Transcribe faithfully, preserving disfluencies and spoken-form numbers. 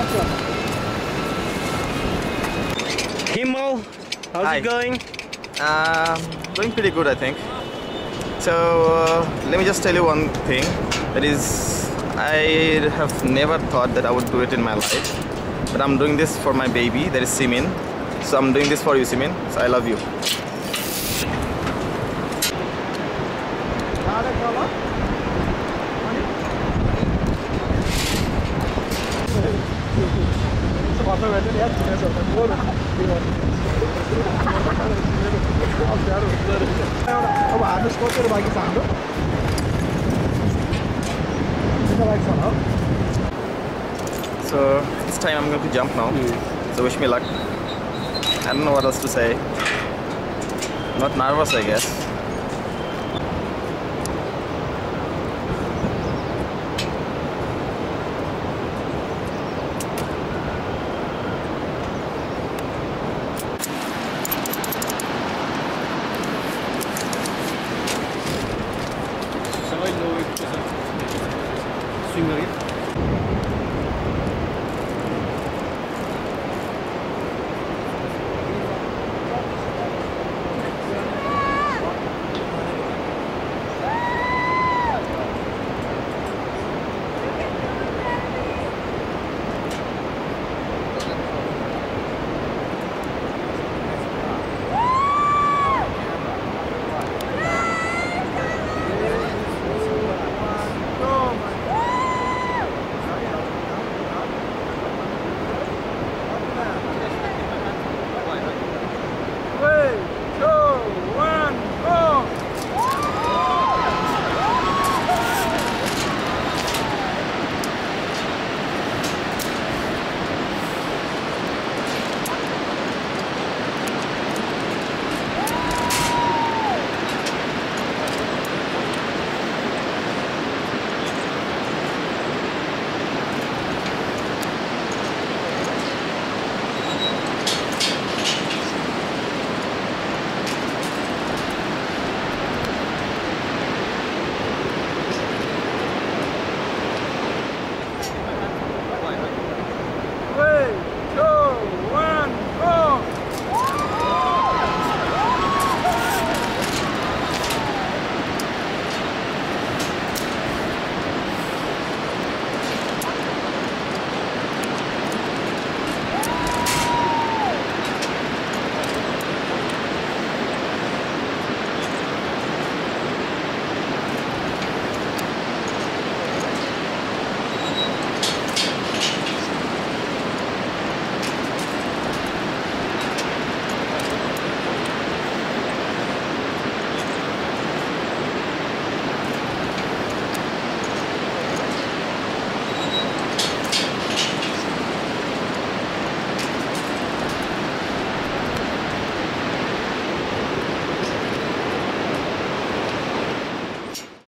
Himal, how's Hi. it going? Um, doing pretty good, I think. So uh, let me just tell you one thing. That is, I have never thought that I would do it in my life, but I'm doing this for my baby. That is Simin. So I'm doing this for you, Simin. So I love you. So this time I'm going to jump now. So wish me luck. I don't know what else to say. Not nervous, I guess.